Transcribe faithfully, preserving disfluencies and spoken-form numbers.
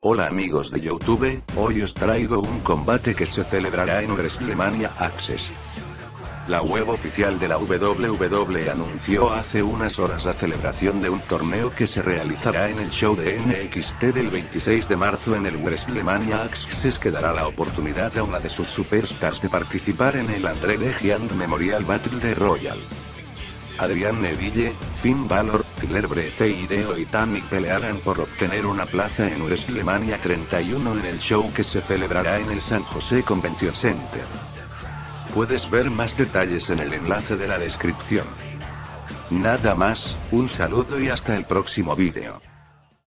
Hola amigos de YouTube, hoy os traigo un combate que se celebrará en WrestleMania Access. La web oficial de la W W E anunció hace unas horas la celebración de un torneo que se realizará en el show de N X T del veintiséis de marzo en el WrestleMania Access, que dará la oportunidad a una de sus superstars de participar en el Andre the Giant Memorial Battle de Royal. Adrian Neville, Finn Balor, Tyler Bate y Hideo Itami pelearán por obtener una plaza en WrestleMania treinta y uno en el show que se celebrará en el San Jose Convention Center. Puedes ver más detalles en el enlace de la descripción. Nada más, un saludo y hasta el próximo vídeo.